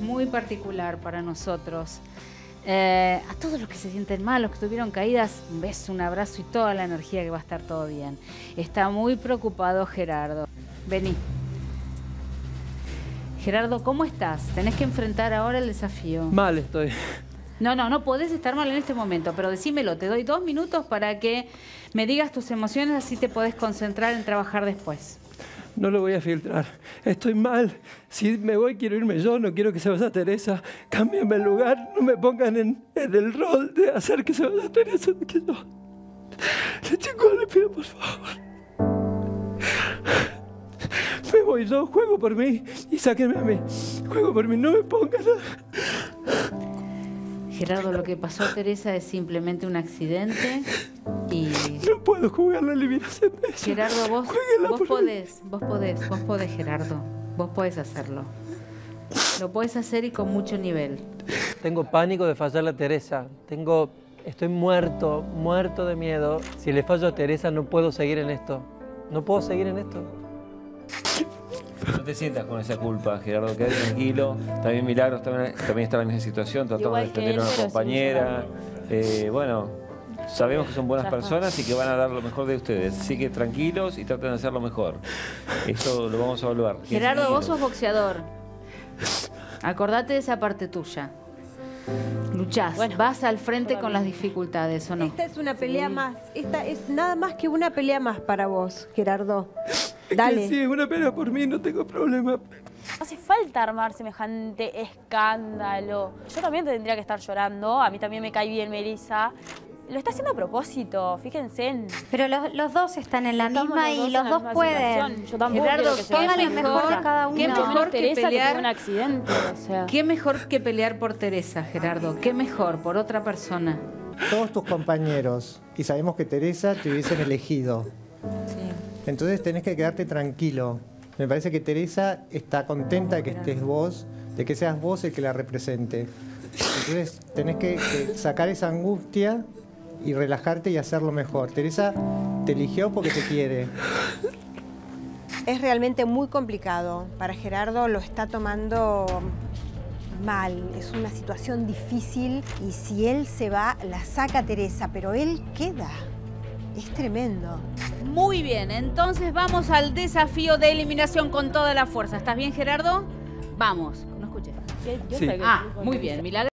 muy particular para nosotros. A todos los que se sienten mal, los que tuvieron caídas, un beso, un abrazo y toda la energía que va a estar todo bien. Está muy preocupado Gerardo. Vení. Gerardo, ¿cómo estás? Tenés que enfrentar ahora el desafío. Mal estoy. No podés estar mal en este momento, pero decímelo, te doy 2 minutos para que me digas tus emociones, así te podés concentrar en trabajar después. No lo voy a filtrar. Estoy mal. Si me voy, quiero irme yo. No quiero que se vaya Teresa. Cámbiame el lugar. No me pongan en el rol de hacer que se vaya Teresa. Que yo. Chicos, le pido por favor. Me voy yo. Juego por mí. Y sáquenme a mí. Juego por mí. No me pongan. Gerardo, lo que pasó a Teresa es simplemente un accidente y... No puedo jugar la eliminación de ella. Gerardo, vos podés, Gerardo. Vos podés hacerlo. Lo podés hacer y con mucho nivel. Tengo pánico de fallarle a Teresa. Estoy muerto de miedo. Si le fallo a Teresa, no puedo seguir en esto. No puedo seguir en esto. No te sientas con esa culpa, Gerardo, quédate tranquilo. También Milagros también está en la misma situación, tratando de defender a una compañera. Bueno, sabemos que son buenas personas y que van a dar lo mejor de ustedes. Así que tranquilos y traten de hacer lo mejor. Eso lo vamos a evaluar. Gerardo, vos sos boxeador. Acordate de esa parte tuya. Luchás, vas al frente con las dificultades, ¿o no? Esta es una pelea más. Esta es nada más que una pelea más para vos, Gerardo. Dale. Sí, es una pelea por mí, no tengo problema. No hace falta armar semejante escándalo. Yo también tendría que estar llorando. A mí también me cae bien Melissa. Lo está haciendo a propósito, fíjense. Pero los dos están en la misma y los dos pueden. Yo tampoco Gerardo, pongan lo mejor de cada uno. Qué mejor que Teresa pelear. que tuvo un accidente, o sea. Qué mejor que pelear por Teresa, Gerardo. Qué mejor, por otra persona. Todos tus compañeros, y sabemos que Teresa te hubiesen elegido. Sí. Entonces tenés que quedarte tranquilo. Me parece que Teresa está contenta de que estés vos, de que seas vos el que la represente. Entonces tenés que sacar esa angustia y relajarte y hacerlo mejor. Teresa te eligió porque te quiere. Es realmente muy complicado. Para Gerardo lo está tomando mal. Es una situación difícil y si él se va, la saca Teresa, pero él queda. Es tremendo. Muy bien, entonces vamos al desafío de eliminación con toda la fuerza. ¿Estás bien, Gerardo? Vamos, no escuché. Yo Sí. sé que Muy bien, Milagros.